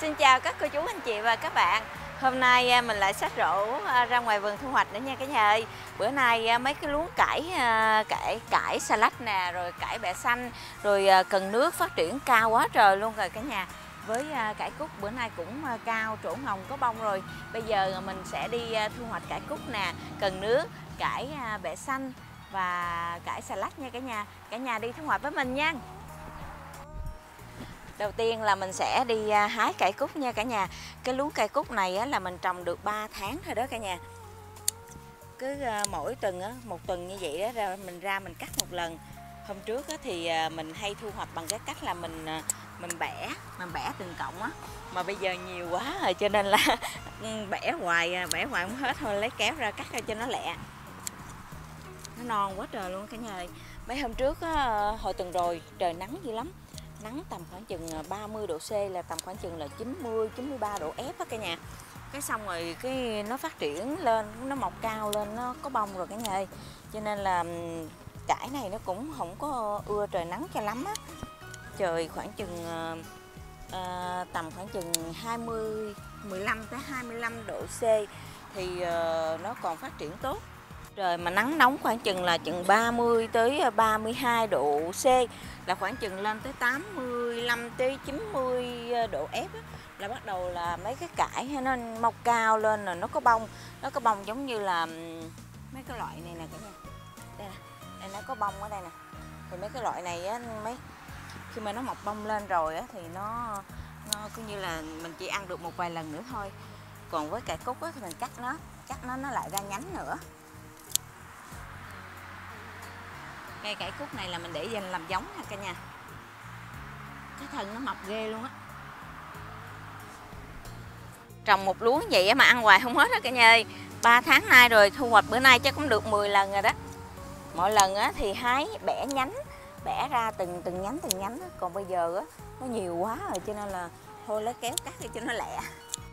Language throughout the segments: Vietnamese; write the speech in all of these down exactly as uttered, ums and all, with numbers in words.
Xin chào các cô chú anh chị và các bạn. Hôm nay mình lại xách rổ ra ngoài vườn thu hoạch nữa nha cả nhà ơi. Bữa nay mấy cái luống cải cải cải salad nè, rồi cải bẹ xanh, rồi cần nước phát triển cao quá trời luôn rồi cả nhà. Với cải cúc bữa nay cũng cao, trổ ngồng có bông rồi. Bây giờ mình sẽ đi thu hoạch cải cúc nè, cần nước, cải bẹ xanh và cải salad nha cả nhà. Cả nhà đi thu hoạch với mình nha. Đầu tiên là mình sẽ đi hái cải cúc nha cả nhà. Cái luống cải cúc này là mình trồng được ba tháng thôi đó cả nhà. Cứ mỗi tuần một tuần như vậy đó mình ra mình cắt một lần. Hôm trước thì mình hay thu hoạch bằng cái cách là mình mình bẻ, mình bẻ từng cọng á. Mà bây giờ nhiều quá rồi cho nên là bẻ hoài, bẻ hoài không hết thôi, lấy kéo ra cắt ra cho nó lẹ. Nó non quá trời luôn cả nhà ơi. Mấy hôm trước hồi tuần rồi trời nắng dữ lắm. Nắng tầm khoảng chừng ba mươi độ C, là tầm khoảng chừng là chín mươi chín mươi ba độ F á cả nhà. Cái xong rồi cái nó phát triển lên, nó mọc cao lên, nó có bông rồi cả nhà ơi. Cho nên là cải này nó cũng không có ưa trời nắng cho lắm á. Trời khoảng chừng à, tầm khoảng chừng hai mươi, mười lăm tới hai mươi lăm độ C thì à, nó còn phát triển tốt. Trời mà nắng nóng khoảng chừng là chừng ba mươi tới ba mươi hai độ C, là khoảng chừng lên tới tám mươi lăm tới chín mươi độ F á, là bắt đầu là mấy cái cải nó mọc cao lên rồi nó có bông, nó có bông giống như là mấy cái loại này nè cả nhà. Đây nè, đây nó có bông ở đây nè. Thì mấy cái loại này á, mấy khi mà nó mọc bông lên rồi á thì nó nó cứ như là mình chỉ ăn được một vài lần nữa thôi. Còn với cải cúc á thì mình cắt nó, cắt nó nó lại ra nhánh nữa. Cây cải cúc này là mình để dành làm giống nha cả nhà. Cái thân nó mọc ghê luôn á. Trồng một luống vậy mà ăn hoài không hết đó cả nhà ơi. ba tháng nay rồi, thu hoạch bữa nay chắc cũng được mười lần rồi đó. Mỗi lần á thì hái bẻ nhánh, bẻ ra từng từng nhánh từng nhánh á. Còn bây giờ á nó nhiều quá rồi cho nên là thôi lấy kéo cắt đi cho nó lẹ.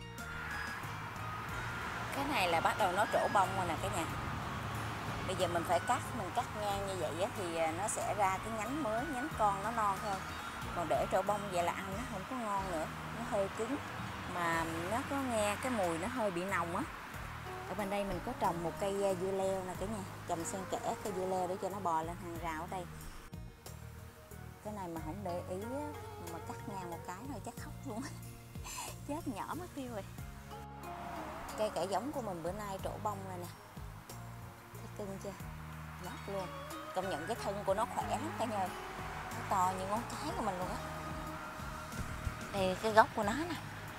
Cái này là bắt đầu nó trổ bông rồi nè cả nhà. Bây giờ mình phải cắt, mình cắt ngang như vậy á, thì nó sẽ ra cái nhánh mới, nhánh con nó non thôi. Còn để trổ bông vậy là ăn nó không có ngon nữa, nó hơi cứng. Mà nó có nghe cái mùi nó hơi bị nồng á. Ở bên đây mình có trồng một cây dưa leo nè cả nhà, trồng xen kẽ cây dưa leo để cho nó bò lên hàng rào ở đây. Cái này mà không để ý á, mà cắt ngang một cái thôi chắc khóc luôn. Chết nhỏ mất tiêu rồi. Cây cải giống của mình bữa nay trổ bông rồi nè. Cưng chưa? Nát luôn. Công nhận cái thân của nó khỏe lắm cả nhà. Nó to như ngón cái của mình luôn á. Đây cái gốc của nó nè.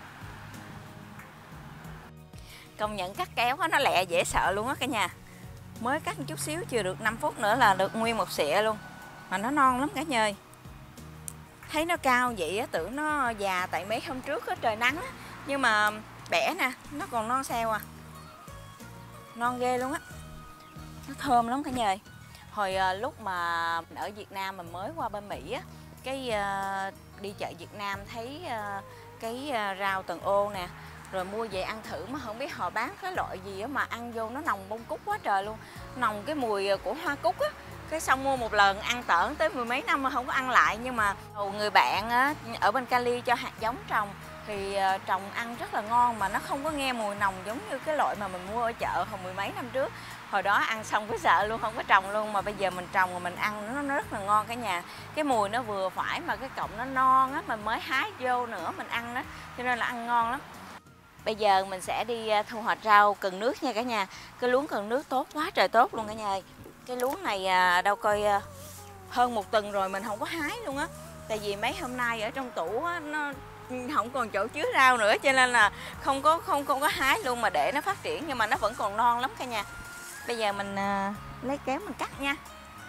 Công nhận cắt kéo nó lẹ dễ sợ luôn á cả nhà. Mới cắt một chút xíu chưa được năm phút nữa là được nguyên một xịa luôn. Mà nó non lắm cả nhà ơi. Thấy nó cao vậy á, tưởng nó già tại mấy hôm trước á trời nắng á. Nhưng mà bẻ nè, nó còn non xeo à. Non ghê luôn á. Nó thơm lắm cả nhà ơi. Hồi uh, lúc mà ở Việt Nam mình mới qua bên Mỹ á, cái uh, đi chợ Việt Nam thấy uh, cái uh, rau tần ô nè, rồi mua về ăn thử mà không biết họ bán cái loại gì á mà ăn vô nó nồng bông cúc quá trời luôn, nồng cái mùi của hoa cúc á. Cái xong mua một lần ăn tởn tới mười mấy năm mà không có ăn lại. Nhưng mà người bạn á, ở bên Cali cho hạt giống trồng thì uh, trồng ăn rất là ngon, mà nó không có nghe mùi nồng giống như cái loại mà mình mua ở chợ hồi mười mấy năm trước. Hồi đó ăn xong cái sợ luôn, không có trồng luôn. Mà bây giờ mình trồng rồi mình ăn nó, nó rất là ngon cả nhà. Cái mùi nó vừa phải mà cái cọng nó non á, mình mới hái vô nữa mình ăn đó, cho nên là ăn ngon lắm. Bây giờ mình sẽ đi thu hoạch rau cần nước nha cả nhà. Cái luống cần nước tốt quá trời tốt luôn cả nhà ơi. Cái luống này đâu coi hơn một tuần rồi mình không có hái luôn á. Tại vì mấy hôm nay ở trong tủ á, nó không còn chỗ chứa rau nữa cho nên là không có không không có hái luôn, mà để nó phát triển nhưng mà nó vẫn còn non lắm cả nhà. Bây giờ mình uh, lấy kéo mình cắt nha.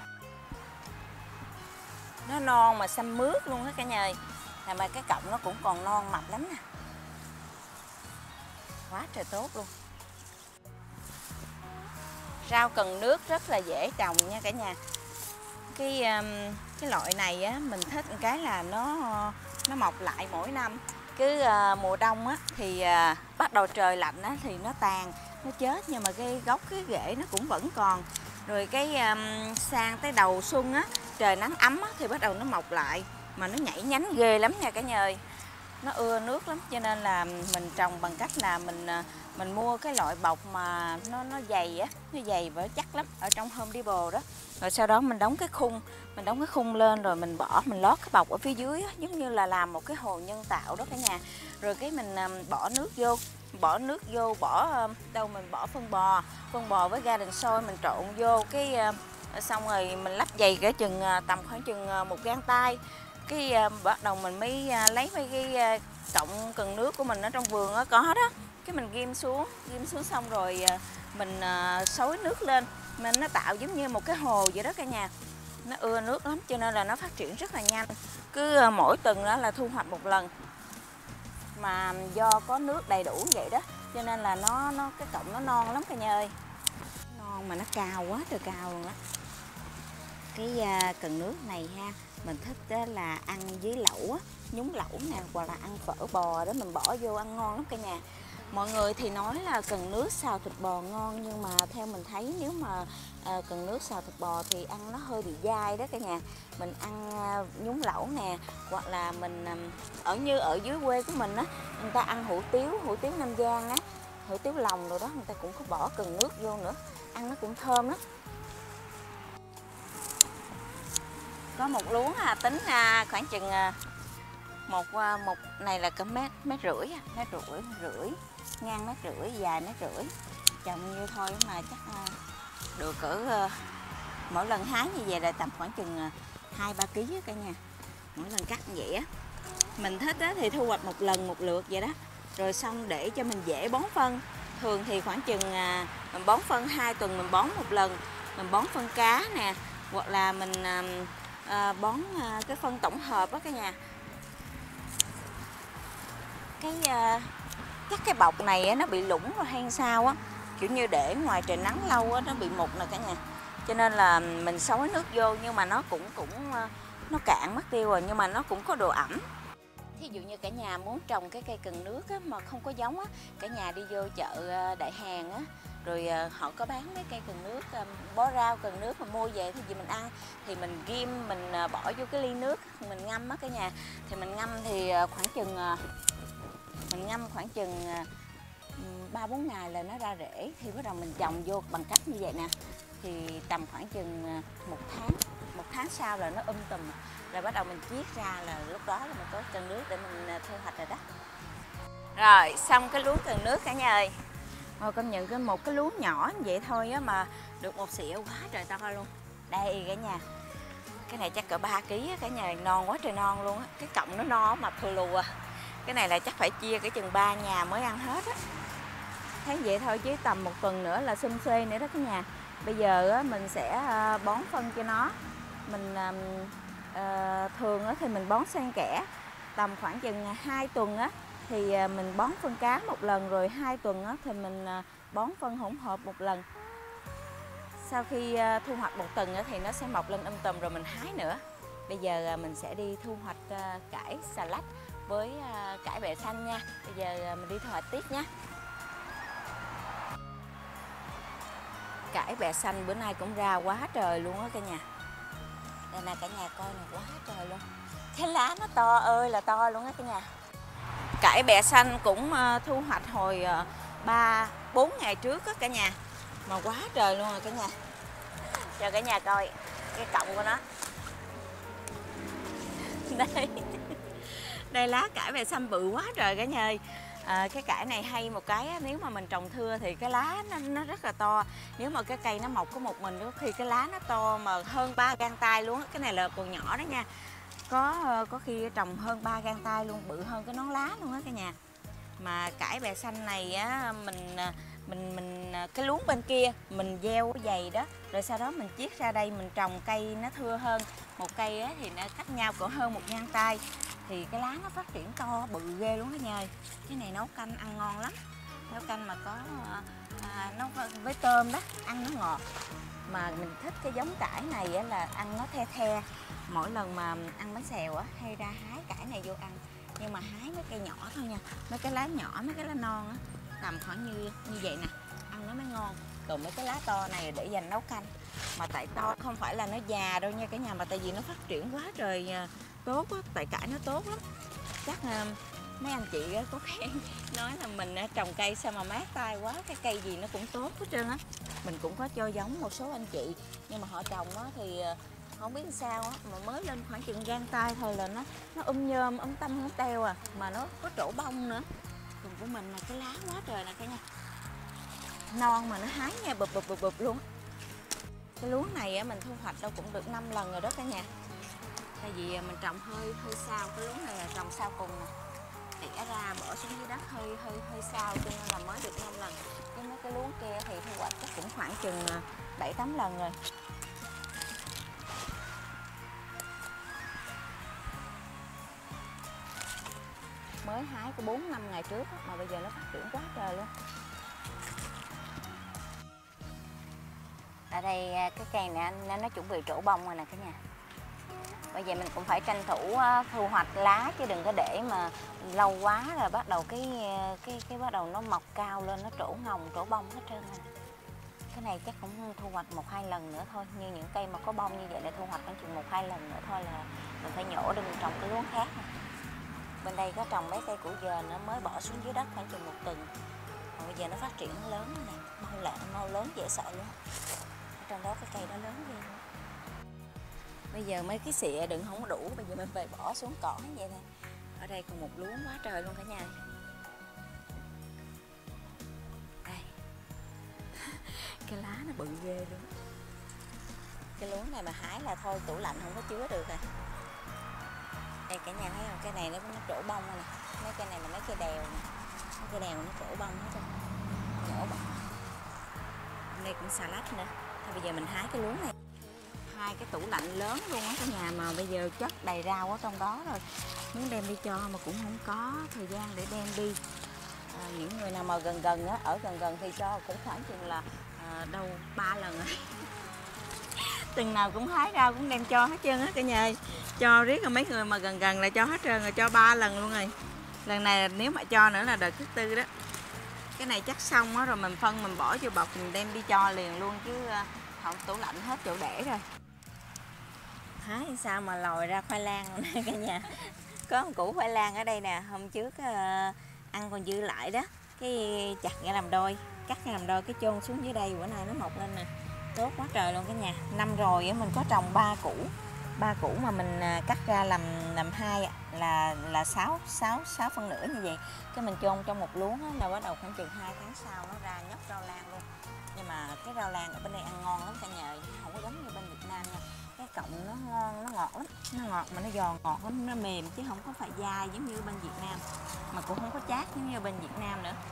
Nó non mà xanh mướt luôn hết cả nhà ơi. Là mà cái cọng nó cũng còn non mập lắm nè. Quá trời tốt luôn. Rau cần nước rất là dễ trồng nha cả nhà. Cái um, cái loại này á mình thích một cái là nó nó mọc lại mỗi năm. Cứ uh, mùa đông á thì uh, bắt đầu trời lạnh á thì nó tàn, nó chết, nhưng mà cái gốc cái rễ nó cũng vẫn còn. Rồi cái um, sang tới đầu xuân á, trời nắng ấm á thì bắt đầu nó mọc lại, mà nó nhảy nhánh ghê lắm nha cả nhà ơi. nó ưa nước lắm, cho nên là mình trồng bằng cách là mình mình mua cái loại bọc mà nó nó dày á, nó dày và chắc lắm ở trong Home Depot đó. Rồi sau đó mình đóng cái khung, mình đóng cái khung lên rồi mình bỏ, mình lót cái bọc ở phía dưới á, giống như là làm một cái hồ nhân tạo đó cả nhà. Rồi cái mình bỏ nước vô, bỏ nước vô, bỏ đâu mình bỏ phân bò, phân bò với garden soil mình trộn vô cái xong rồi mình lắp dày cỡ chừng tầm khoảng chừng một gang tay. Cái bắt đầu mình mới lấy mấy cái cọng cần nước của mình ở trong vườn đó, có đó, cái mình ghim xuống, ghim xuống xong rồi mình xối nước lên, mình nó tạo giống như một cái hồ vậy đó cả nhà. Nó ưa nước lắm cho nên là nó phát triển rất là nhanh. Cứ mỗi tuần đó là thu hoạch một lần. Mà do có nước đầy đủ vậy đó cho nên là nó nó cái cọng nó non lắm cả nhà ơi. Non mà nó cao quá trời cao luôn á. Cái cần nước này ha, mình thích là ăn với lẩu á, nhúng lẩu nè, hoặc là ăn phở bò đó, mình bỏ vô ăn ngon lắm cả nhà. Mọi người thì nói là cần nước xào thịt bò ngon, nhưng mà theo mình thấy nếu mà à, cần nước xào thịt bò thì ăn nó hơi bị dai đó cả nhà. Mình ăn à, nhúng lẩu nè, hoặc là mình à, ở như ở dưới quê của mình á, người ta ăn hủ tiếu, hủ tiếu Nam Giang á, hủ tiếu lòng rồi đó, người ta cũng có bỏ cần nước vô nữa, ăn nó cũng thơm lắm. Có một luống à, tính à, khoảng chừng à, một một này là cỡ mét mét rưỡi, mét rưỡi rưỡi ngang mét rưỡi, dài mét rưỡi, trồng như thôi mà chắc à, được cỡ à, mỗi lần hái như vậy là tầm khoảng chừng hai ba ký cả nhà, mỗi lần cắt như vậy á. Mình thích á, thì thu hoạch một lần một lượt vậy đó, rồi xong để cho mình dễ bón phân. Thường thì khoảng chừng à, mình bón phân hai tuần mình bón một lần, mình bón phân cá nè, hoặc là mình à, à, bón à, cái phân tổng hợp đó cả nhà. Cái à, chắc cái bọc này á, nó bị lủng rồi hay sao á, kiểu như để ngoài trời nắng lâu á, nó bị mục nè cả nhà, cho nên là mình xối nước vô nhưng mà nó cũng cũng nó cạn mất tiêu rồi, nhưng mà nó cũng có độ ẩm. Thí dụ như cả nhà muốn trồng cái cây cần nước á, mà không có giống á, cả nhà đi vô chợ Đại Hàng á, rồi họ có bán mấy cây cần nước, bó rau cần nước mà mua về thì gì mình ăn thì mình ghim, mình bỏ vô cái ly nước mình ngâm á cả nhà. Thì mình ngâm thì khoảng chừng mình ngâm khoảng chừng ba bốn ngày là nó ra rễ, thì bắt đầu mình trồng vô bằng cách như vậy nè, thì tầm khoảng chừng một tháng một tháng sau là nó um tùm, rồi bắt đầu mình chiết ra là lúc đó là mình có cần nước để mình thu hoạch rồi đó. Rồi xong cái luống cần nước cả nhà ơi. Rồi công nhận cái một cái luống nhỏ như vậy thôi á mà được một xịa quá trời to luôn. Đây cả nhà, cái này chắc cỡ ba ký á cả nhà, non quá trời non luôn á, cái cọng nó no mà thù lù à. Cái này là chắc phải chia cái chừng ba nhà mới ăn hết á. Thấy vậy thôi chứ tầm một tuần nữa là xum xuê nữa đó cả nhà. Bây giờ á, mình sẽ bón phân cho nó. Mình à, thường á, thì mình bón xen kẽ, tầm khoảng chừng hai tuần á, thì mình bón phân cá một lần, rồi hai tuần á, thì mình bón phân hỗn hợp một lần. Sau khi thu hoạch một tuần á, thì nó sẽ mọc lên um tùm rồi mình hái nữa. Bây giờ mình sẽ đi thu hoạch cải xà lách với cải bẹ xanh nha. Bây giờ mình đi thu hoạch tiếp nhé. Cải bẹ xanh bữa nay cũng ra quá trời luôn á cả nhà. Đây nè cả nhà coi nè, quá trời luôn. Cái lá nó to ơi là to luôn á cả nhà. Cải bẹ xanh cũng thu hoạch hồi ba bốn ngày trước á cả nhà. Mà quá trời luôn rồi cả nhà. Cho cả nhà coi cái cọng của nó. Đây. Đây lá cải bẹ xanh bự quá trời cả nhà ơi. À, cái cải này hay một cái á, nếu mà mình trồng thưa thì cái lá nó, nó rất là to. Nếu mà cái cây nó mọc có một mình, có khi cái lá nó to mà hơn ba gang tay luôn á. Cái này là còn nhỏ đó nha. Có có khi trồng hơn ba gang tay luôn, bự hơn cái nón lá luôn á cả nhà. Mà cải bẹ xanh này á, mình mình mình cái luống bên kia mình gieo cái dày đó, rồi sau đó mình chiết ra đây mình trồng cây nó thưa hơn. Một cây á, thì nó cách nhau cỡ hơn một gang tay, thì cái lá nó phát triển to bự ghê luôn cả nhà. Cái này nấu canh ăn ngon lắm, nấu canh mà có à, nấu với tôm đó ăn nó ngọt. Mà mình thích cái giống cải này á, là ăn nó the the. Mỗi lần mà ăn bánh xèo á, hay ra hái cải này vô ăn, nhưng mà hái mấy cây nhỏ thôi nha, mấy cái lá nhỏ, mấy cái lá non á, tầm khoảng như như vậy nè, ăn nó mới ngon. Còn mấy cái lá to này để dành nấu canh. Mà tại to không phải là nó già đâu nha cả nhà, mà tại vì nó phát triển quá trời tốt á, tại cải nó tốt lắm. Chắc mấy anh chị có khen nói là mình trồng cây sao mà mát tay quá, cái cây gì nó cũng tốt hết trơn á. Mình cũng có cho giống một số anh chị nhưng mà họ trồng á thì không biết sao á, mà mới lên khoảng chừng gang tay thôi là nó nó um nhôm ống tăm ống teo à, mà nó có trổ bông nữa. Còn của mình là cái lá quá trời nè cả nhà, non mà nó hái nha, bụp bụp bụp bụp luôn. Cái luống này á mình thu hoạch đâu cũng được năm lần rồi đó cả nhà. Tại vì mình trồng hơi hơi sao, cái luống này là trồng sao cùng nè, tỉa ra bỏ xuống dưới đất hơi hơi hơi sao cho nên là mới được năm lần. Cái mấy cái luống kia thì thu hoạch chắc cũng khoảng chừng bảy tám lần rồi. Mới hái có bốn năm ngày trước mà bây giờ nó phát triển quá trời luôn. Ở đây cái cây này nó, nó chuẩn bị trổ bông rồi nè cả nhà. Bây giờ mình cũng phải tranh thủ thu hoạch lá chứ đừng có để mà lâu quá rồi bắt đầu cái cái cái bắt đầu nó mọc cao lên, nó trổ ngồng trổ bông hết trơn rồi. Cái này chắc cũng thu hoạch một hai lần nữa thôi, như những cây mà có bông như vậy là thu hoạch khoảng chừng một hai lần nữa thôi là mình phải nhổ để mình trồng cái luống khác này. Bên đây có trồng mấy cây củ dền nó mới bỏ xuống dưới đất khoảng chừng một tuần. Còn bây giờ nó phát triển nó lớn rồi nè, mau lẹ mau lớn dễ sợ luôn. Ở trong đó cái cây đó lớn ghê luôn. Bây giờ mấy cái xịa đừng không có đủ, bây giờ mình phải bỏ xuống cỏ như vậy nè. Ở đây còn một luống quá trời luôn cả nhà. Đây. Cái lá nó bự ghê luôn. Cái luống này mà hái là thôi tủ lạnh không có chứa được rồi. Đây cả nhà thấy không, cái này nó nó trổ bông rồi nè. Mấy cây này là mấy cây đèo nè. Mấy cây đèo nó trổ bông hết rồi. Nhổ bông. Đây cũng xà lách nữa. Thôi bây giờ mình hái cái luống này. Hai cái tủ lạnh lớn luôn á cả nhà, mà bây giờ chất đầy rau ở trong đó rồi. Muốn đem đi cho mà cũng không có thời gian để đem đi. À, những người nào mà gần gần á, ở gần gần thì cho cũng khoảng chừng là à, đâu ba lần rồi. Từng nào cũng hái rau cũng đem cho hết trơn á cả nhà. Cho riết là mấy người mà gần gần là cho hết trơn rồi, cho ba lần luôn rồi. Lần này nếu mà cho nữa là đợt thứ tư đó. Cái này chắc xong á rồi mình phân mình bỏ vô bọc mình đem đi cho liền luôn chứ không, tủ lạnh hết chỗ để rồi. Hái sao mà lòi ra khoai lang nè cả nhà. Có một củ khoai lang ở đây nè, hôm trước uh, ăn còn dư lại đó, cái chặt ra làm đôi, cắt ra làm đôi cái chôn xuống dưới đây, bữa nay nó mọc lên nè, tốt quá trời luôn cả nhà. Năm rồi mình có trồng ba củ, ba củ mà mình cắt ra làm làm hai là là sáu sáu sáu phân nửa như vậy, cái mình chôn trong một luống á, là bắt đầu khoảng chừng hai tháng sau nó ra nhóc rau lang luôn. Nhưng mà cái rau lang ở bên đây ăn ngon lắm cả nhà, không có giống như bên Việt Nam nha. Cái cọng nó ngon, nó ngọt lắm, nó ngọt mà nó giòn ngọt lắm, nó mềm chứ không có phải dai giống như bên Việt Nam, mà cũng không có chát giống như bên Việt Nam nữa.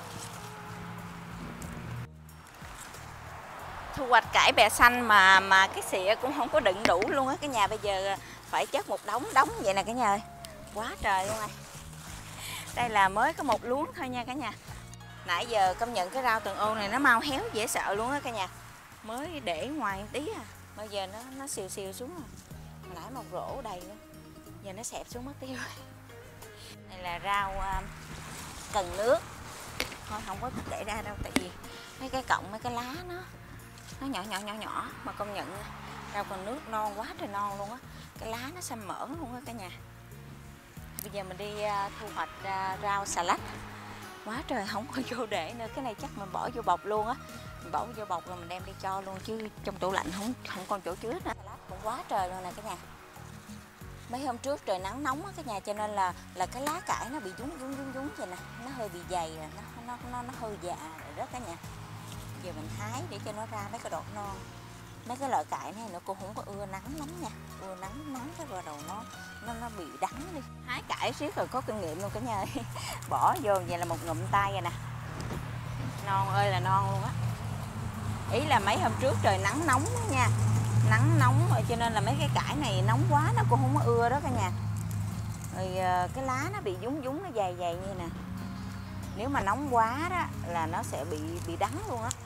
Thu hoạch cải bẹ xanh mà mà cái xịa cũng không có đựng đủ luôn á cả nhà. Bây giờ phải chất một đống đống vậy nè cả nhà ơi, quá trời luôn này. Đây là mới có một luống thôi nha cả nhà. Nãy giờ công nhận cái rau tường ô này nó mau héo dễ sợ luôn á cả nhà. Mới để ngoài một tí à, bây giờ nó nó xìu xìu xuống rồi. Hồi nãy một rổ đầy luôn, giờ nó xẹp xuống mất tiêu rồi. Đây là rau uh, cần nước. Thôi không có để ra đâu, tại vì mấy cái cọng mấy cái lá nó nó nhỏ nhỏ nhỏ nhỏ, mà công nhận rau cần nước non quá trời non luôn á, cái lá nó xanh mỡ luôn á cả nhà. Bây giờ mình đi uh, thu hoạch uh, rau xà lách. Quá trời không có vô để nữa, cái này chắc mình bỏ vô bọc luôn á, mình bỏ vô bọc rồi mình đem đi cho luôn chứ trong tủ lạnh không không còn chỗ chứa nữa. Lá cũng quá trời luôn nè cả nhà. Mấy hôm trước trời nắng nóng á cả nhà, cho nên là là cái lá cải nó bị dúng dúng dúng dúng vậy nè, nó hơi bị dày rồi, nó nó nó nó hơi già rồi đó cả nhà. Giờ mình hái để cho nó ra mấy cái đọt non. Mấy cái loại cải này nó cũng không có ưa nắng lắm nha, ưa nắng nắng cái vào đầu nó nó nó bị đắng đi. Hái cải riết rồi có kinh nghiệm luôn cả nhà ơi. Bỏ vô vậy là một ngụm tay rồi nè, non ơi là non luôn á. Ý là mấy hôm trước trời nắng nóng đó nha, nắng nóng rồi cho nên là mấy cái cải này nóng quá nó cũng không có ưa đó cả nhà. Rồi cái lá nó bị dúng dúng, nó dày dày như nè. Nếu mà nóng quá đó là nó sẽ bị bị đắng luôn á.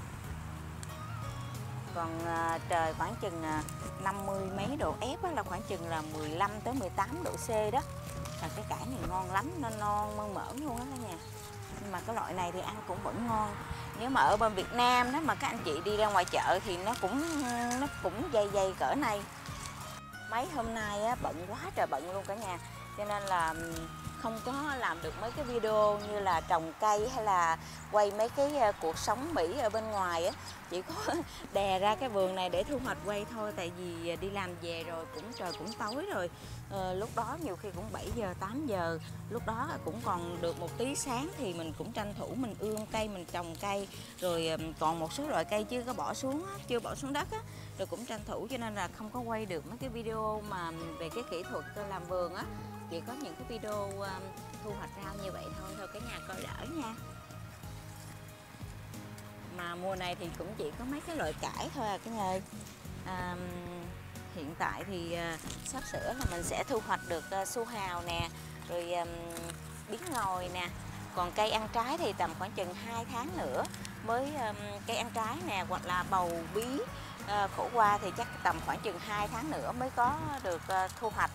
Còn à, trời khoảng chừng à, năm mươi mấy độ ép á, là khoảng chừng là mười lăm tới mười tám độ C đó. Là cái cải này ngon lắm, nó non mơn mởn luôn á cả nhà. Nhưng mà cái loại này thì ăn cũng vẫn ngon. Nếu mà ở bên Việt Nam đó mà các anh chị đi ra ngoài chợ thì nó cũng nó cũng dày dày cỡ này. Mấy hôm nay á, bận quá trời bận luôn cả nhà. Cho nên là không có làm được mấy cái video như là trồng cây hay là quay mấy cái cuộc sống Mỹ ở bên ngoài á. Chỉ có đè ra cái vườn này để thu hoạch quay thôi, tại vì đi làm về rồi cũng trời cũng tối rồi. Ờ, lúc đó nhiều khi cũng bảy giờ tám giờ, lúc đó cũng còn được một tí sáng thì mình cũng tranh thủ mình ươm cây, mình trồng cây, rồi còn một số loại cây chưa có bỏ xuống á, chưa bỏ xuống đất á, rồi cũng tranh thủ, cho nên là không có quay được mấy cái video mà về cái kỹ thuật làm vườn á. Chỉ có những cái video um, thu hoạch rau như vậy thôi, thôi cả nhà coi đỡ nha. Mà mùa này thì cũng chỉ có mấy cái loại cải thôi à cả nhà ơi. À, hiện tại thì uh, sắp sửa là mình sẽ thu hoạch được uh, su hào nè, rồi um, bí ngòi nè. Còn cây ăn trái thì tầm khoảng chừng hai tháng nữa mới um, cây ăn trái nè, hoặc là bầu bí, uh, khổ qua thì chắc tầm khoảng chừng hai tháng nữa mới có được uh, thu hoạch.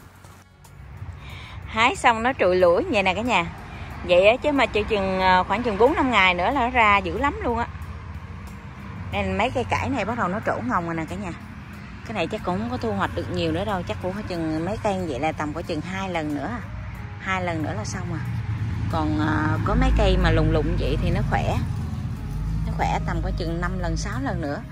Hái xong nó trụi lũi vậy nè cả nhà. Vậy á, chứ mà chỉ chừng khoảng chừng bốn năm ngày nữa là nó ra dữ lắm luôn á. Nên mấy cây cải này bắt đầu nó trổ ngồng rồi nè cả nhà. Cái này chắc cũng không có thu hoạch được nhiều nữa đâu, chắc cũng có chừng mấy cây vậy là tầm có chừng hai lần nữa. Hai lần nữa là xong à. Còn à, có mấy cây mà lùng lùng vậy thì nó khỏe. Nó khỏe tầm có chừng năm lần sáu lần nữa.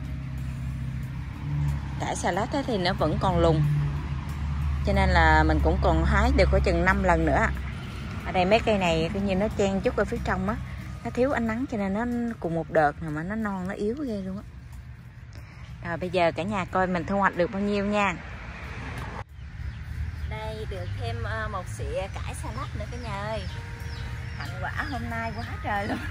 Cải xà lách thì nó vẫn còn lùng, cho nên là mình cũng còn hái được có chừng năm lần nữa. Ở đây mấy cây này tự nhiên nó chen chút ở phía trong á, nó thiếu ánh nắng cho nên nó cùng một đợt mà nó non nó yếu ghê luôn á. Rồi bây giờ cả nhà coi mình thu hoạch được bao nhiêu nha. Đây được thêm một xịa cải xà lách nữa cả nhà ơi. Hạnh quả hôm nay quá trời luôn.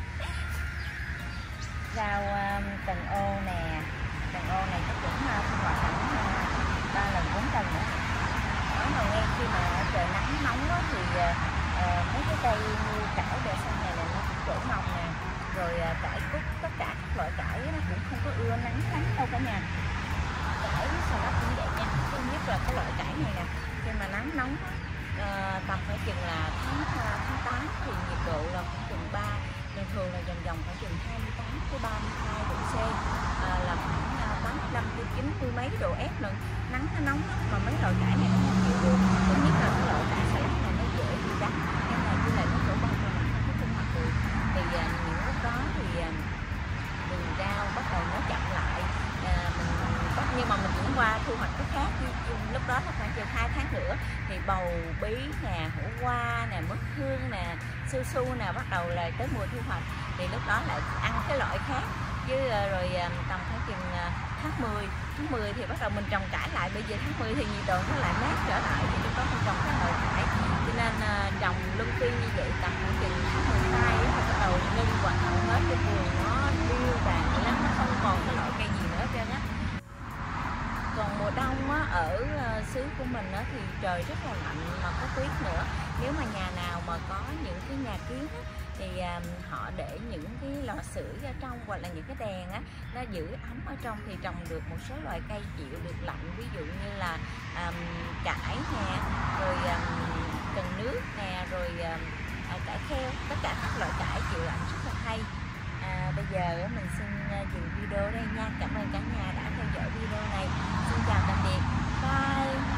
Rau cần ô nè, cần ô này chắc cũng thu hoạch khoảng ba lần bốn lần nữa. Nói mà nghe khi mà trời nắng nóng đó, thì uh, mấy cái cây như cải bờ xanh này là nó cũng trổ mồng nè, rồi uh, cải cúc, tất cả các loại cải nó cũng không có ưa nắng lắm đâu cả nhà. Cải xà lách cũng vậy nha, thứ nhất là cái loại cải này nè, khi mà nắng nóng uh, tầm phải chừng là tháng tháng tám thì nhiệt độ là khoảng chừng ba, thường thường là vòng vòng khoảng chừng hai mươi tám tới ba mươi hai độ C, uh, là khoảng tám mươi lăm tới chín mươi mấy độ F lần. Nắng nó nóng đó, mà mấy loại cải này nó không chịu được. Thứ nhất là cái loại cải xà lách này nó dễ bị đắng, nên là như là nó trổ bông rồi nó không có thu hoạch được. Thì uh, những lúc đó thì uh, vườn rau bắt đầu nó chậm lại, uh, mình bắt nhưng mà mình cũng qua thu hoạch cái khác. Lúc đó là khoảng chừng hai tháng nữa thì bầu bí nè, hổ qua nè, mứt hương nè, su su nè, bắt đầu là tới mùa thu hoạch thì lúc đó lại ăn cái loại khác. Chứ rồi tầm khoảng chừng tháng mười, tháng mười thì bắt đầu mình trồng cải lại. Bây giờ tháng mười thì nhiệt độ nó lại mát trở lại thì lúc đó mình trồng các loại cải. Cho nên trồng luân phiên như vậy tầm khoảng chừng tháng mười hai thì bắt đầu ngưng hoạt động hết, cái vườn nó điêu đàn lắm, nó không còn cái loại cây gì nữa hết trơn á. Còn mùa đông á, ở xứ của mình á, thì trời rất là lạnh mà có tuyết nữa. Nếu mà nhà nào mà có những cái nhà kiến á, thì um, họ để những cái lò sưởi ở trong hoặc là những cái đèn á, nó giữ ấm ở trong thì trồng được một số loại cây chịu được lạnh, ví dụ như là um, cải nè, rồi um, cần nước nè, rồi um, cải kheo, tất cả các loại cải chịu lạnh rất là hay. À, bây giờ mình xin dừng video đây nha. Cảm ơn cả nhà đã theo dõi video này. Xin chào tạm biệt. Bye.